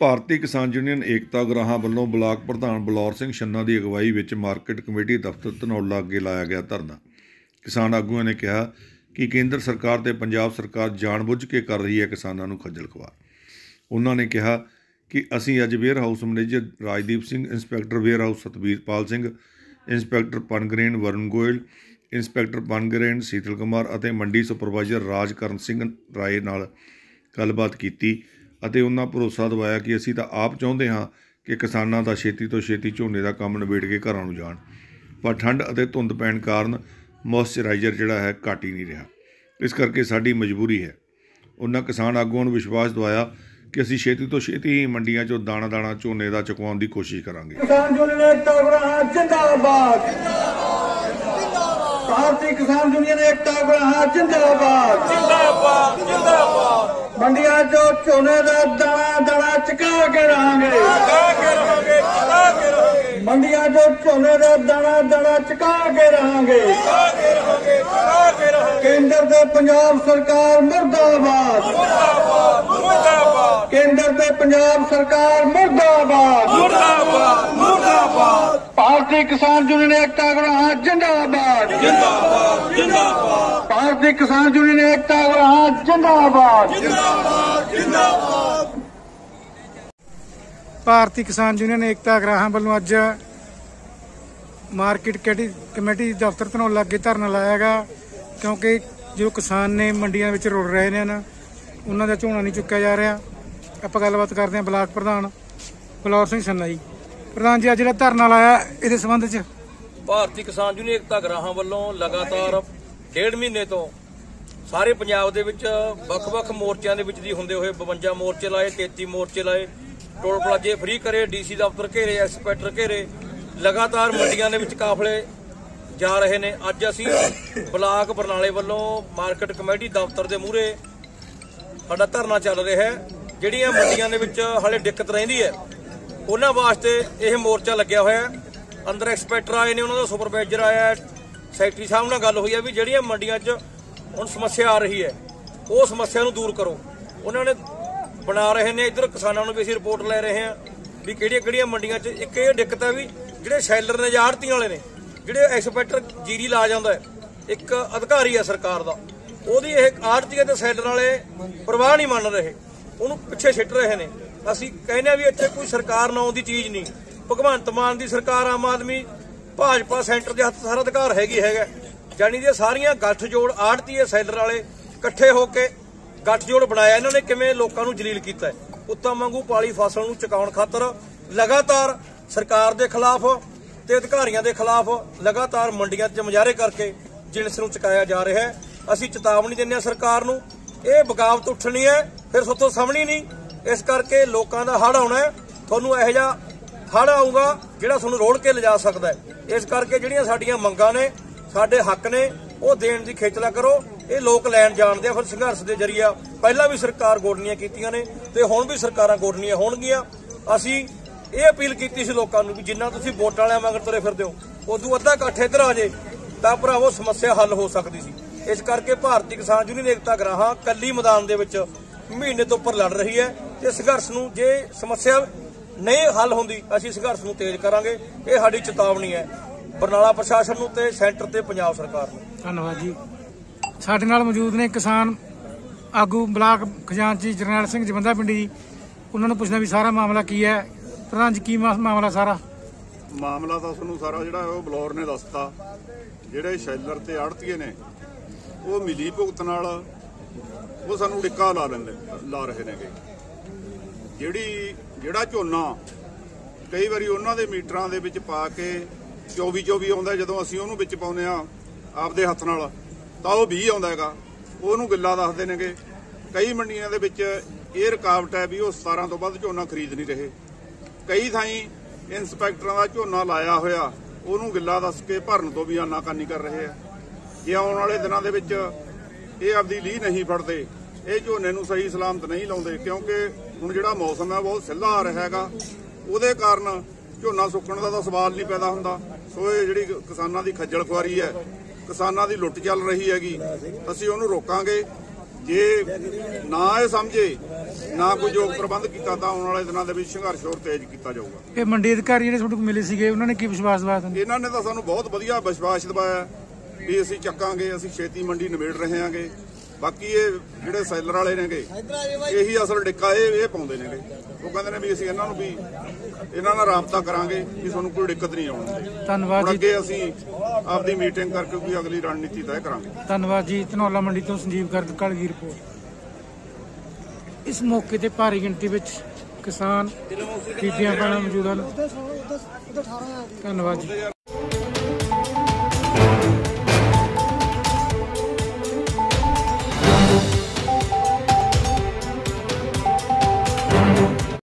ਭਾਰਤੀ ਕਿਸਾਨ ਯੂਨੀਅਨ ਏਕਤਾ ਗਰਾਹਾਂ ਵੱਲੋਂ ਬਲਾਕ ਪ੍ਰਧਾਨ ਬਲੌਰ ਸਿੰਘ ਛੰਨਾ ਦੀ ਅਗਵਾਈ ਵਿੱਚ ਮਾਰਕੀਟ ਕਮੇਟੀ ਦਫ਼ਤਰ ਧਨੌਲਾ ਅੱਗੇ ਲਾਇਆ ਗਿਆ ਧਰਨਾ। ਕਿਸਾਨ ਆਗੂਆਂ ਨੇ ਕਿਹਾ ਕਿ ਕੇਂਦਰ ਸਰਕਾਰ ਤੇ ਪੰਜਾਬ ਸਰਕਾਰ ਜਾਣਬੁੱਝ ਕੇ ਕਰ ਰਹੀ ਹੈ ਕਿਸਾਨਾਂ ਨੂੰ ਖੱਜਲ ਖੁਆਰ। ਉਹਨਾਂ ਨੇ ਕਿਹਾ ਕਿ ਅਸੀਂ ਅੱਜ warehouse manager Rajdeep Singh, inspector warehouse Satbirpal Singh, inspector Pungrain Varun Goyal, inspector Pungrain Sital Kumar ਅਤੇ ਮੰਡੀ ਸੁਪਰਵਾਈਜ਼ਰ ਰਾਜਕਰਨ ਸਿੰਘ ਰਾਏ ਨਾਲ ਗੱਲਬਾਤ ਕੀਤੀ ਅਤੇ ਉਹਨਾਂ ਭਰੋਸਾ ਦਿਵਾਇਆ ਕਿ ਅਸੀਂ ਤਾਂ ਆਪ ਚਾਹੁੰਦੇ ਹਾਂ ਕਿ ਕਿਸਾਨਾਂ ਦਾ ਛੇਤੀ ਤੋਂ ਛੇਤੀ ਝੋਨੇ ਦਾ ਕੰਮ ਨਿਬੇੜ ਕੇ ਘਰਾਂ ਨੂੰ ਜਾਣ, ਪਰ ਠੰਡ ਅਤੇ ਧੁੰਦ ਪੈਣ ਕਾਰਨ ਮੋਇਸਚਰਾਈਜ਼ਰ ਜਿਹੜਾ ਹੈ ਘੱਟ ਹੀ ਨਹੀਂ ਰਿਹਾ, ਇਸ ਕਰਕੇ ਸਾਡੀ ਮਜਬੂਰੀ ਹੈ। ਉਹਨਾਂ ਕਿਸਾਨ ਆਗੂਆਂ ਨੂੰ ਵਿਸ਼ਵਾਸ ਦਿਵਾਇਆ ਕਿ ਅਸੀਂ ਛੇਤੀ ਤੋਂ ਛੇਤੀ ਹੀ ਮੰਡੀਆਂ 'ਚੋਂ ਦਾਣਾ ਦਾਣਾ ਝੋਨੇ ਦਾ ਚੁਕਵਾਉਣ ਦੀ ਕੋਸ਼ਿਸ਼ ਕਰਾਂਗੇ। ਕਿਸਾਨ ਯੂਨੀਅਨ ਏਕਤਾ ਗਰਾਹਾਂ ਜਿੰਦਾਬਾਦ, ਭਾਰਤੀ ਕਿਸਾਨ ਯੂਨੀਅਨ ਏਕਤਾ ਗਰਾਹਾਂ ਜਿੰਦਾਬਾਦ, ਜਿੰਦਾਬਾਦ ਜਿੰਦਾਬਾਦ। ਮੰਡੀਆਂ 'ਚੋਂ ਝੋਨੇ ਦਾ ਦਾਣਾ ਦਾਣਾ ਚੁਕਾ ਕੇ ਰਹਾਂਗੇ, ਮੰਡੀਆਂ 'ਚੋਂ ਝੋਨੇ ਦਾ ਦਾਣਾ ਦਾਣਾ ਚੁਕਾ ਕੇ ਰਹਾਂਗੇ। ਕੇਂਦਰ ਤੇ ਪੰਜਾਬ ਸਰਕਾਰ ਮੁਰਦਾਬਾਦ, ਕੇਂਦਰ ਤੇ ਪੰਜਾਬ ਸਰਕਾਰ ਮੁਰਦਾਬਾਦ, ਮੁਰਦਾਬਾਦ ਮੁਰਦਾਬਾਦ। ਭਾਰਤੀ ਕਿਸਾਨ ਯੂਨੀਅਨ ਏਕਤਾ ਗਰਾਹਾਂ ਜਿੰਦਾਬਾਦ, ਜਿੰਦਾਬਾਦ ਜਿੰਦਾਬਾਦ। ਭਾਰਤੀ ਕਿਸਾਨ ਯੂਨੀਅਨ ਏਕਤਾ ਗਰਾਹਾਂ ਜਿੰਦਾਬਾਦ, ਜਿੰਦਾਬਾਦ ਜਿੰਦਾਬਾਦ। ਭਾਰਤੀ ਕਿਸਾਨ ਯੂਨੀਅਨ ਏਕਤਾ ਗਰਾਹਾਂ ਵੱਲੋਂ ਅੱਜ ਮਾਰਕੀਟ ਕਮੇਟੀ ਦਫ਼ਤਰ ਧਨੌਲਾ ਅੱਗੇ ਧਰਨਾ ਲਾਇਆ ਗਾ, ਕਿਉਂਕਿ ਜੋ ਕਿਸਾਨ ਨੇ ਮੰਡੀਆਂ ਵਿੱਚ ਰੁਲ ਰਹੇ ਨੇ ਨਾ, ਉਹਨਾਂ ਦਾ ਝੋਨਾ ਨਹੀਂ ਚੁੱਕਿਆ ਜਾ ਰਿਹਾ। ਆਪਾਂ ਗੱਲਬਾਤ ਕਰਦੇ ਹਾਂ ਬਲਾਕ ਪ੍ਰਧਾਨ ਬਲੌਰ ਸਿੰਘ ਛੰਨਾ ਜੀ। ਪ੍ਰਧਾਨ ਜੀ, ਅੱਜ ਜਿਹੜਾ ਧਰਨਾ ਲਾਇਆ ਇਹਦੇ ਸੰਬੰਧ 'ਚ ਭਾਰਤੀ ਕਿਸਾਨ ਯੂਨੀਅਨ ਏਕਤਾ ਗਰਾਹਾਂ ਵੱਲੋਂ ਲਗਾਤਾਰ 1.5 ਮਹੀਨੇ ਤੋਂ ਸਾਰੇ ਪੰਜਾਬ ਦੇ ਵਿੱਚ ਵੱਖ-ਵੱਖ ਮੋਰਚਿਆਂ ਦੇ ਵਿੱਚ ਦੀ ਹੁੰਦੇ ਹੋਏ 52 ਮੋਰਚੇ ਲਾਏ, 33 ਮੋਰਚੇ ਲਾਏ, ਟੋਲ ਪਲਾਜ਼ੇ ਫ੍ਰੀ ਕਰੇ, ਡੀਸੀ ਦਫ਼ਤਰ ਘੇਰੇ, ਇੰਸਪੈਕਟਰ ਘੇਰੇ, ਲਗਾਤਾਰ ਮੰਡੀਆਂ ਦੇ ਵਿੱਚ ਕਾਫਲੇ ਜਾ ਰਹੇ ਨੇ। ਅੱਜ ਅਸੀਂ ਬਲਾਕ ਬਰਨਾਲੇ ਵੱਲੋਂ ਮਾਰਕੀਟ ਕਮੇਟੀ ਦਫ਼ਤਰ ਦੇ ਮੂਹਰੇ ਸਾਡਾ ਧਰਨਾ ਚੱਲ ਰਿਹਾ ਹੈ। ਜਿਹੜੀਆਂ ਮੰਡੀਆਂ ਦੇ ਵਿੱਚ ਹਾਲੇ ਦਿੱਕਤ ਰਹਿੰਦੀ ਹੈ ਉਹਨਾਂ ਵਾਸਤੇ ਇਹ ਮੋਰਚਾ ਲੱਗਿਆ ਹੋਇਆ। ਅੰਦਰ ਇੰਸਪੈਕਟਰ ਆਏ ਨੇ, ਉਹਨਾਂ ਦਾ ਸੁਪਰਵਾਈਜ਼ਰ ਆਇਆ, ਸੈਕਟਰੀ ਸਾਹਿਬ ਨਾਲ ਗੱਲ ਹੋਈ ਹੈ ਵੀ ਜਿਹੜੀਆਂ ਮੰਡੀਆਂ 'ਚ ਹੁਣ ਸਮੱਸਿਆ ਆ ਰਹੀ ਹੈ ਉਹ ਸਮੱਸਿਆ ਨੂੰ ਦੂਰ ਕਰੋ। ਉਹਨਾਂ ਨੇ ਬਣਾ ਰਹੇ ਨੇ, ਇੱਧਰ ਕਿਸਾਨਾਂ ਨੂੰ ਵੀ ਅਸੀਂ ਰਿਪੋਰਟ ਲੈ ਰਹੇ ਹਾਂ ਵੀ ਕਿਹੜੀਆਂ ਮੰਡੀਆਂ 'ਚ। ਇੱਕ ਇਹ ਦਿੱਕਤ ਹੈ ਵੀ ਜਿਹੜੇ ਸ਼ੈਲਰ ਨੇ ਜਾਂ ਆੜ੍ਹਤੀਆਂ ਵਾਲੇ ਨੇ, ਜਿਹੜੇ ਇੰਸਪੈਕਟਰ ਜੀਰੀ ਲਾ ਜਾਂਦਾ ਹੈ, ਇੱਕ ਅਧਿਕਾਰੀ ਹੈ ਸਰਕਾਰ ਦਾ, ਉਹਦੀ ਇਹ ਆੜ੍ਹਤੀਆਂ ਤੇ ਸ਼ੈਲਰ ਵਾਲੇ ਪਰਵਾਹ ਨਹੀਂ ਮੰਨ ਰਹੇ, ਉਹਨੂੰ ਪਿੱਛੇ ਛਿੱਟ ਰਹੇ ਨੇ। ਅਸੀਂ ਕਹਿੰਦੇ ਹਾਂ ਵੀ ਇੱਥੇ ਕੋਈ ਸਰਕਾਰ ਨਾਉਂ ਦੀ ਚੀਜ਼ ਨਹੀਂ। ਭਗਵੰਤ ਮਾਨ ਦੀ ਸਰਕਾਰ, ਆਮ ਆਦਮੀ, ਭਾਜਪਾ, ਸੈਂਟਰ ਦੇ ਹੱਥ ਸਾਰਾ ਅਧਿਕਾਰ ਹੈਗਾ। ਜਾਣੀ ਦੀਆਂ ਸਾਰੀਆਂ ਗੱਠਜੋੜ ਆੜ੍ਹਤੀਏ ਸ਼ੈਲਰ ਵਾਲੇ ਇਕੱਠੇ ਹੋ ਕੇ ਗੱਠਜੋੜ ਬਣਾਇਆ। ਇਹਨਾਂ ਨੇ ਕਿਵੇਂ ਲੋਕਾਂ ਨੂੰ ਜਲੀਲ ਕੀਤਾ ਹੈ। ਕੁੱਤਾ ਵਾਂਗੂ ਪਾਲੀ ਫਸਲ ਨੂੰ ਚੁਕਾਉਣ ਖਾਤਰ ਲਗਾਤਾਰ ਸਰਕਾਰ ਦੇ ਖਿਲਾਫ ਤੇ ਅਧਿਕਾਰੀਆਂ ਦੇ ਖਿਲਾਫ ਲਗਾਤਾਰ ਮੰਡੀਆਂ 'ਚ ਮੁਜ਼ਾਹਰੇ ਕਰਕੇ ਜਿਣਸ ਨੂੰ ਚੁਕਾਇਆ ਜਾ ਰਿਹਾ ਹੈ। ਅਸੀਂ ਚੇਤਾਵਨੀ ਦਿੰਦੇ ਹਾਂ ਸਰਕਾਰ ਨੂੰ, ਇਹ ਬਗਾਵਤ ਉੱਠਣੀ ਹੈ, ਫਿਰ ਸੋਤੋਂ ਸਾਹਮਣੀ ਨਹੀਂ। ਇਸ ਕਰਕੇ ਲੋਕਾਂ ਦਾ ਹੜ੍ਹ ਆਉਣਾ ਹੈ, ਤੁਹਾਨੂੰ ਇਹੋ ਜਿਹਾ ਹੜ੍ਹ ਆਊਗਾ ਜਿਹੜਾ ਤੁਹਾਨੂੰ ਰੋੜ ਕੇ ਲਿਜਾ ਸਕਦਾ ਹੈ। ਇਸ ਕਰਕੇ ਜਿਹੜੀਆਂ ਸਾਡੀਆਂ ਮੰਗਾਂ ਨੇ, ਸਾਡੇ ਹੱਕ ਨੇ, ਉਹ ਦੇਣ ਦੀ ਖੇਚਲਾ ਕਰੋ। ਇਹ ਲੋਕ ਲੈਣ ਜਾਣਦੇ ਆ, ਫਿਰ ਸੰਘਰਸ਼ ਦੇ ਜ਼ਰੀਏ ਪਹਿਲਾਂ ਵੀ ਸਰਕਾਰ ਗੋਡਨੀਆਂ ਕੀਤੀਆਂ ਨੇ ਤੇ ਹੁਣ ਵੀ ਸਰਕਾਰਾਂ ਗੋਡਨੀਆਂ ਹੋਣਗੀਆਂ। ਅਸੀਂ ਇਹ ਅਪੀਲ ਕੀਤੀ ਸੀ ਲੋਕਾਂ ਨੂੰ ਵੀ ਜਿੰਨਾ ਤੁਸੀਂ ਵੋਟਾਂ ਵਾਲਿਆਂ ਮਗਰ ਤੁਰੇ ਫਿਰਦੇ ਹੋ, ਉਦੋਂ ਅੱਧਾ ਇਕੱਠ ਇੱਧਰ ਆ ਜੇ ਤਾਂ ਭਰਾਵੋ ਸਮੱਸਿਆ ਹੱਲ ਹੋ ਸਕਦੀ ਸੀ। ਇਸ ਕਰਕੇ ਭਾਰਤੀ ਕਿਸਾਨ ਯੂਨੀਅਨ ਏਕਤਾ ਗਰਾਹਾਂ ਕੱਲੀ ਮੈਦਾਨ ਦੇ ਵਿੱਚ ਮਹੀਨੇ ਤੋਂ ਉੱਪਰ ਲੜ ਰਹੀ ਹੈ ਤੇ ਸੰਘਰਸ਼ ਨੂੰ, ਜੇ ਸਮੱਸਿਆ ਨਹੀਂ ਹੱਲ ਹੁੰਦੀ, ਅਸੀਂ ਸੰਘਰਸ਼ ਨੂੰ ਤੇਜ਼ ਕਰਾਂਗੇ। ਇਹ ਸਾਡੀ ਚੇਤਾਵਨੀ ਹੈ ਬਰਨਾਲਾ ਪ੍ਰਸ਼ਾਸਨ ਨੂੰ ਤੇ ਸੈਂਟਰ ਤੇ ਪੰਜਾਬ ਸਰਕਾਰ ਨੂੰ। ਧੰਨਵਾਦ ਜੀ। ਸਾਡੇ ਨਾਲ ਮੌਜੂਦ ਨੇ ਕਿਸਾਨ ਆਗੂ ਬਲਾਕ ਖਜ਼ਾਨਚੀ ਜਰਨੈਲ ਸਿੰਘ ਜਵੰਦਾ ਪਿੰਡੀ ਜੀ। ਉਹਨਾਂ ਨੂੰ ਪੁੱਛਣਾ ਵੀ ਸਾਰਾ ਮਾਮਲਾ ਕੀ ਹੈ। ਪ੍ਰਧਾਨ ਜੀ, ਕੀ ਮਾਮਲਾ ਸਾਰਾ? ਮਾਮਲਾ ਤਾਂ ਤੁਹਾਨੂੰ ਸਾਰਾ ਜਿਹੜਾ ਉਹ ਬਲੌਰ ਨੇ ਦੱਸਤਾ। ਜਿਹੜੇ ਸ਼ੈਲਰ ਤੇ ਆੜ੍ਹਤੀਏ ਨੇ ਉਹ ਮਿਲੀ ਭੁਗਤ ਨਾਲ ਉਹ ਸਾਨੂੰ ਡਿੱਕਾ ਲਾ ਰਹੇ ਨੇਗੇ। ਜਿਹੜਾ ਝੋਨਾ ਕਈ ਵਾਰੀ ਉਹਨਾਂ ਦੇ ਮੀਟਰਾਂ ਦੇ ਵਿੱਚ ਪਾ ਕੇ 24 ਆਉਂਦਾ, ਜਦੋਂ ਅਸੀਂ ਉਹਨੂੰ ਵਿੱਚ ਪਾਉਂਦੇ ਆ ਆਪਦੇ ਹੱਥ ਨਾਲ ਤਾਂ ਉਹ 20 ਆਉਂਦਾ ਹੈਗਾ, ਉਹਨੂੰ ਗਿੱਲਾ ਦੱਸਦੇ ਨੇਗੇ। ਕਈ ਮੰਡੀਆਂ ਦੇ ਵਿੱਚ ਇਹ ਰੁਕਾਵਟ ਹੈ ਵੀ ਉਹ 17 ਤੋਂ ਵੱਧ ਝੋਨਾ ਖਰੀਦ ਨਹੀਂ ਰਹੇ। ਕਈ ਥਾਈਂ ਇੰਸਪੈਕਟਰਾਂ ਦਾ ਝੋਨਾ ਲਾਇਆ ਹੋਇਆ ਉਹਨੂੰ ਗਿੱਲਾ ਦੱਸ ਕੇ ਭਰਨ ਤੋਂ ਵੀ ਆਨਾਕਾਨੀ ਕਰ ਰਹੇ ਆ। ਜੇ ਆਉਣ ਵਾਲੇ ਦਿਨਾਂ ਦੇ ਵਿੱਚ ਇਹ ਆਪਦੀ ਲੀਹ ਨਹੀਂ ਫੜਦੇ, ਇਹ ਝੋਨੇ ਨੂੰ ਸਹੀ ਸਲਾਮਤ ਨਹੀਂ ਲਾਉਂਦੇ, ਕਿਉਂਕਿ ਹੁਣ ਜਿਹੜਾ ਮੌਸਮ ਹੈ ਬਹੁਤ ਸਿੱਧਾ ਆ ਰਿਹਾ ਹੈਗਾ, ਉਹਦੇ ਕਾਰਨ ਝੋਨਾ ਸੁੱਕਣ ਦਾ ਤਾਂ ਸਵਾਲ ਨਹੀਂ ਪੈਦਾ ਹੁੰਦਾ। ਸੋ ਇਹ ਜਿਹੜੀ ਕਿਸਾਨਾਂ ਦੀ ਖੱਜਲ ਖੁਆਰੀ ਹੈ, ਕਿਸਾਨਾਂ ਦੀ ਲੁੱਟ ਚੱਲ ਰਹੀ ਹੈਗੀ, ਅਸੀਂ ਉਹਨੂੰ ਰੋਕਾਂਗੇ। ਜੇ ਨਾ ਇਹ ਸਮਝੇ, ਨਾ ਕੋਈ ਯੋਗ ਪ੍ਰਬੰਧ ਕੀਤਾ ਤਾਂ ਆਉਣ ਵਾਲੇ ਦਿਨਾਂ ਦੇ ਵਿੱਚ ਸੰਘਰਸ਼ ਹੋਰ ਤੇਜ਼ ਕੀਤਾ ਜਾਊਗਾ। ਇਹ ਮੰਡੀ ਅਧਿਕਾਰੀ ਜਿਹੜੇ ਤੁਹਾਡੇ ਕੋਲ ਮਿਲੇ ਸੀਗੇ ਉਹਨਾਂ ਨੇ ਕੀ ਵਿਸ਼ਵਾਸ ਦਿਵਾਇਆ ਤੁਹਾਨੂੰ? ਇਹਨਾਂ ਨੇ ਤਾਂ ਸਾਨੂੰ ਬਹੁਤ ਵਧੀਆ ਵਿਸ਼ਵਾਸ ਦਿਵਾਇਆ ਵੀ ਅਸੀਂ ਚੱਕਾਂਗੇ, ਅਸੀਂ ਛੇਤੀ ਮੰਡੀ ਨਿਬੇੜ ਰਹੇ ਹਾਂਗੇ। ਬਾਕੀ ਇਹ ਜਿਹੜੇ ਸੈਲਰ ਵਾਲੇ ਨੇਗੇ ਇਹੀ ਅਸਲ ਡਿੱਕਾ ਇਹ ਪਾਉਂਦੇ ਨੇਗੇ। ਉਹ ਕਹਿੰਦੇ ਨੇ ਵੀ ਅਸੀਂ ਇਹਨਾਂ ਨੂੰ ਵੀ ਇਹਨਾਂ ਨਾਲ ਰਾਬਤਾ ਕਰਾਂਗੇ ਵੀ ਤੁਹਾਨੂੰ ਕੋਈ ਦਿੱਕਤ ਨਹੀਂ ਆਉਣੀ। ਧੰਨਵਾਦ ਜੀ। ਅੱਗੇ ਅਸੀਂ ਆਪਦੀ ਮੀਟਿੰਗ ਕਰਕੇ ਕੋਈ ਅਗਲੀ ਰਣਨੀਤੀ ਤੈਅ ਕਰਾਂਗੇ। ਧੰਨਵਾਦ ਜੀ। ਧਨੌਲਾ ਮੰਡੀ ਤੋਂ ਸੰਜੀਵ ਗਰਗ ਕਾਲਗੀ ਰਿਪੋਰਟ। ਇਸ ਮੌਕੇ ਤੇ ਭਾਰੀ ਗਿਣਤੀ ਵਿੱਚ ਕਿਸਾਨ ਬੀਬੀਆਂ ਭੈਣਾਂ ਮੌਜੂਦ ਹਨ। ਧੰਨਵਾਦ ਜੀ।